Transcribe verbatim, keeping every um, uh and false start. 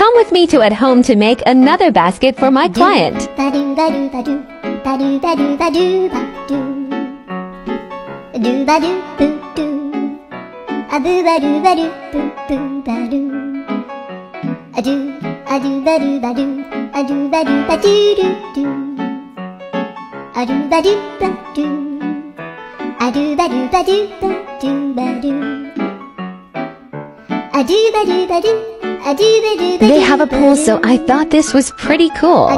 Come with me to at home to make another basket for my client. They have a pool, so I thought this was pretty cool.